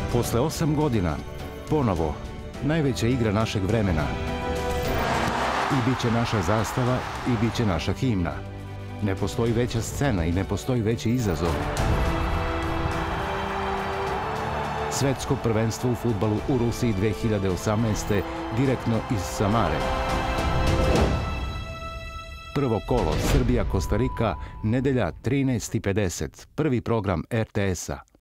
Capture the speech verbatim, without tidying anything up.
Posle osam godina, ponovo, najveća igra našeg vremena. I bit će naša zastava i bit će naša himna. Ne postoji veća scena i ne postoji veći izazov. Svetsko prvenstvo u fudbalu u Rusiji dve hiljade osamnaeste. direktno iz Samare. Prvo kolo Srbija-Kostarika, nedelja trinaest i pedeset. Prvi program er te esa.